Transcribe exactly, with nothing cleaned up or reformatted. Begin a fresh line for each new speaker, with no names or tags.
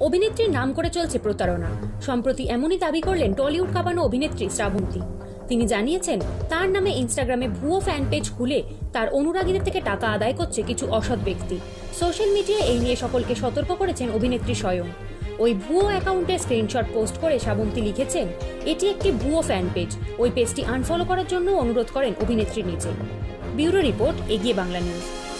অভিনেত্রীর নাম করে চলছে প্রতারণা। সম্প্রতি এমনই দাবি করলেন টলিউড কাঁপানো অভিনেত্রী শ্রাবন্তী। তিনি জানিয়েছেন তার নামে ইনস্টাগ্রামে ভুয়ো ফ্যান পেজ খুলে তার অনুরাগীদের থেকে টাকা আদায় করছে কিছু অসৎ ব্যক্তি। সোশ্যাল মিডিয়ায় এই নিয়ে সকলকে সতর্ক করেছেন অভিনেত্রী স্বয়ং। ওই ভুয়ো অ্যাকাউন্টের স্ক্রিনশট পোস্ট করে শ্রাবন্তী লিখেছেন, এটি একটি ভুয়ো ফ্যান পেজ, ওই পেজটি আনফলো করার জন্য অনুরোধ করেন অভিনেত্রী নিজে। ব্যুরো রিপোর্ট, এগিয়ে বাংলা নিউজ।